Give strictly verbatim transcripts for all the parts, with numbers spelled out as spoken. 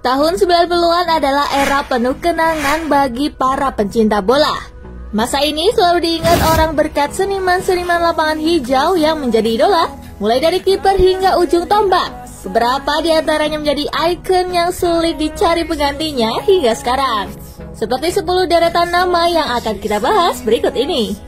Tahun sembilan puluhan adalah era penuh kenangan bagi para pencinta bola. Masa ini selalu diingat orang berkat seniman-seniman lapangan hijau yang menjadi idola, mulai dari kiper hingga ujung tombak. Beberapa di antaranya menjadi ikon yang sulit dicari penggantinya hingga sekarang. Seperti sepuluh deretan nama yang akan kita bahas berikut ini.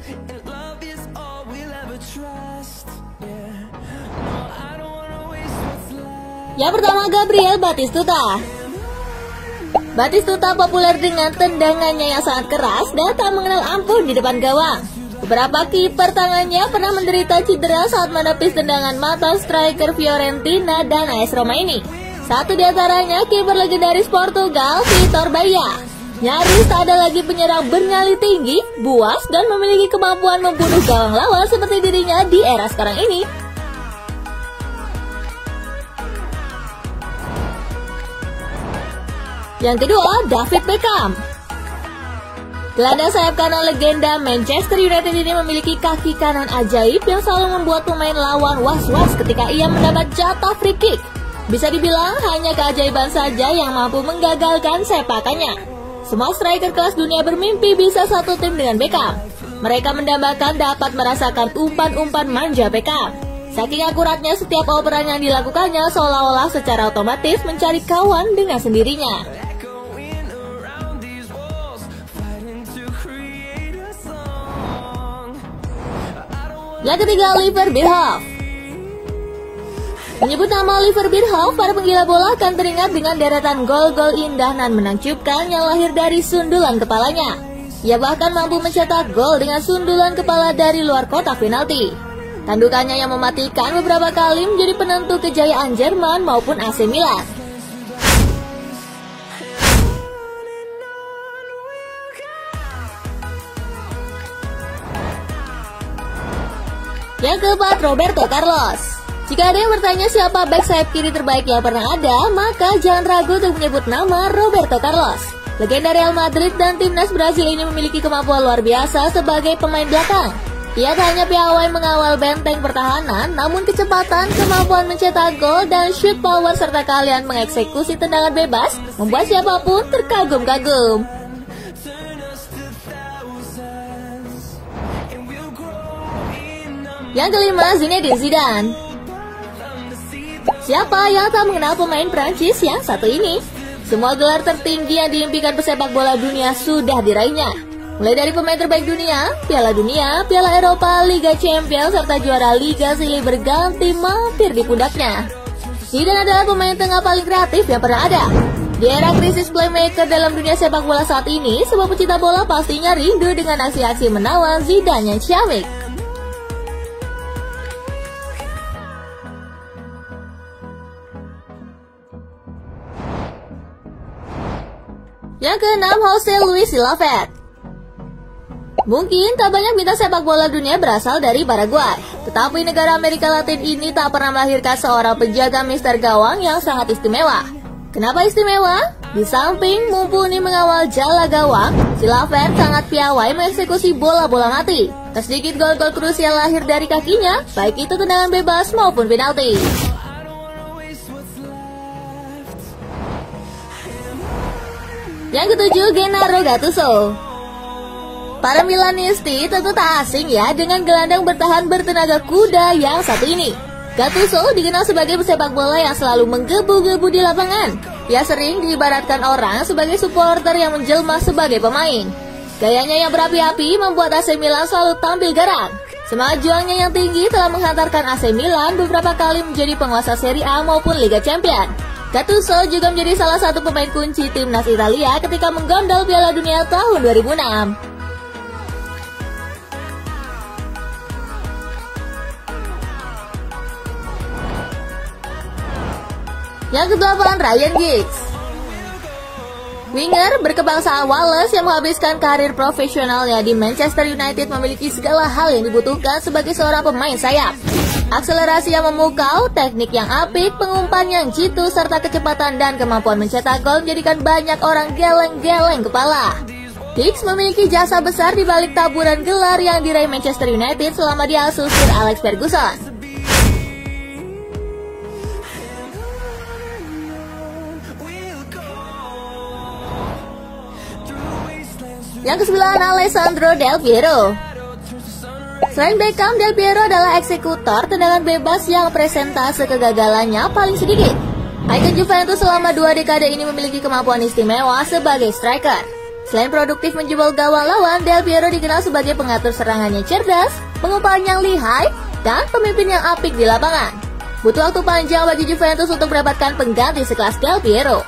Yang pertama, Gabriel Batistuta. Batistuta populer dengan tendangannya yang sangat keras dan tak mengenal ampun di depan gawang. Beberapa kiper tangannya pernah menderita cedera saat menepis tendangan mata striker Fiorentina dan A S Roma ini. Satu di antaranya kiper legendaris Portugal, Vitor Baía. Nyaris tak ada lagi penyerang bernyali tinggi, buas, dan memiliki kemampuan membunuh gawang lawan seperti dirinya di era sekarang ini. Yang kedua, David Beckham. Gelandang sayap kanan legenda Manchester United ini memiliki kaki kanan ajaib yang selalu membuat pemain lawan was-was ketika ia mendapat jatah free kick. Bisa dibilang hanya keajaiban saja yang mampu menggagalkan sepakannya. Semua striker kelas dunia bermimpi bisa satu tim dengan Beckham. Mereka mendambakan dapat merasakan umpan-umpan manja Beckham. Saking akuratnya setiap operan yang dilakukannya seolah-olah secara otomatis mencari kawan dengan sendirinya. Yang ketiga, Oliver Bierhoff. Menyebut nama Oliver Bierhoff, para penggila bola akan teringat dengan deretan gol-gol indah dan menakjubkan yang lahir dari sundulan kepalanya. Ia bahkan mampu mencetak gol dengan sundulan kepala dari luar kotak penalti. Tandukannya yang mematikan beberapa kali menjadi penentu kejayaan Jerman maupun A C Milan. Yang keempat, Roberto Carlos. Jika ada yang bertanya siapa back sayap kiri terbaik yang pernah ada, maka jangan ragu untuk menyebut nama Roberto Carlos. Legenda Real Madrid dan timnas Brasil ini memiliki kemampuan luar biasa sebagai pemain belakang. Ia tak hanya piawai mengawal benteng pertahanan, namun kecepatan, kemampuan mencetak gol, dan shoot power serta keahlian mengeksekusi tendangan bebas membuat siapapun terkagum-kagum. Yang kelima, Zinedine Zidane. Siapa yang tak mengenal pemain Prancis yang satu ini? Semua gelar tertinggi yang diimpikan pesepak bola dunia sudah diraihnya. Mulai dari pemain terbaik dunia, Piala Dunia, Piala Eropa, Liga Champions, serta juara Liga silih berganti mampir di pundaknya. Zidane adalah pemain tengah paling kreatif yang pernah ada. Di era krisis playmaker dalam dunia sepak bola saat ini, semua pecinta bola pastinya rindu dengan aksi-aksi menawan Zidane yang ciamik. Yang keenam, Jose Luis Chilavert. Mungkin tak banyak bintang sepak bola dunia berasal dari Paraguay, tetapi negara Amerika Latin ini tak pernah melahirkan seorang penjaga mister gawang yang sangat istimewa. Kenapa istimewa? Di samping mumpuni mengawal jala gawang, Chilavert sangat piawai mengeksekusi bola-bola mati. Tak sedikit gol-gol krusial lahir dari kakinya, baik itu tendangan bebas maupun penalti. Yang ketujuh, Gennaro Gattuso. Para Milanisti tentu tak asing ya dengan gelandang bertahan bertenaga kuda yang satu ini. Gattuso dikenal sebagai pesepak bola yang selalu menggebu-gebu di lapangan. Ia sering diibaratkan orang sebagai supporter yang menjelma sebagai pemain. Gayanya yang berapi-api membuat A C Milan selalu tampil garang. Semangat juangnya yang tinggi telah menghantarkan A C Milan beberapa kali menjadi penguasa Serie A maupun Liga Champions. Gattuso juga menjadi salah satu pemain kunci timnas Italia ketika menggondol Piala Dunia tahun dua ribu enam. Yang kedelapan, Ryan Giggs. Winger berkebangsaan Wales yang menghabiskan karir profesionalnya di Manchester United memiliki segala hal yang dibutuhkan sebagai seorang pemain sayap. Akselerasi yang memukau, teknik yang apik, pengumpan yang jitu, serta kecepatan dan kemampuan mencetak gol menjadikan banyak orang geleng-geleng kepala. Giggs memiliki jasa besar di balik taburan gelar yang diraih Manchester United selama diasuh Sir Alex Ferguson. Yang kesembilan, Alessandro Del Piero. Selain Beckham, Del Piero adalah eksekutor tendangan bebas yang presentase kegagalannya paling sedikit. Ikon Juventus selama dua dekade ini memiliki kemampuan istimewa sebagai striker. Selain produktif menjebol gawang lawan, Del Piero dikenal sebagai pengatur serangannya cerdas, pengumpan yang lihai, dan pemimpin yang apik di lapangan. Butuh waktu panjang bagi Juventus untuk mendapatkan pengganti sekelas Del Piero.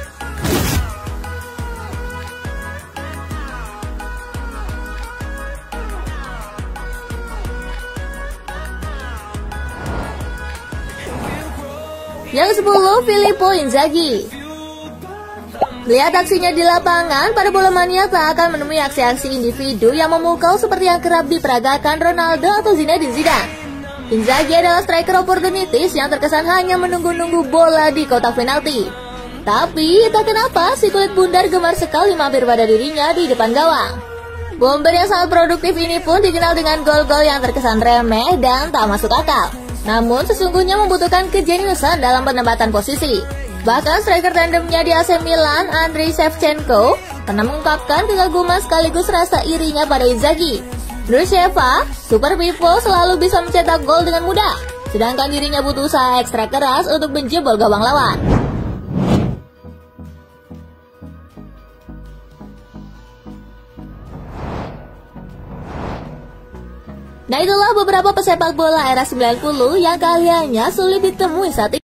Yang sepuluh, Filippo Inzaghi. Lihat aksinya di lapangan, para bola mania tak akan menemui aksi-aksi individu yang memukau seperti yang kerap diperagakan Ronaldo atau Zinedine Zidane. Inzaghi adalah striker opportunities yang terkesan hanya menunggu-nunggu bola di kotak penalti. Tapi, tak kenapa si kulit bundar gemar sekali mampir pada dirinya di depan gawang. Bomber yang sangat produktif ini pun dikenal dengan gol-gol yang terkesan remeh dan tak masuk akal. Namun sesungguhnya membutuhkan kejeniusan dalam penempatan posisi. Bahkan striker tandemnya di A C Milan, Andriy Shevchenko, pernah mengungkapkan kekaguman sekaligus rasa irinya pada Inzaghi. Menurut Sheva, Super Pippo selalu bisa mencetak gol dengan mudah, sedangkan dirinya butuh usaha ekstra keras untuk menjebol gawang lawan. Nah, itulah beberapa pesepak bola era sembilan puluh yang kayaknya sulit ditemui saat ini.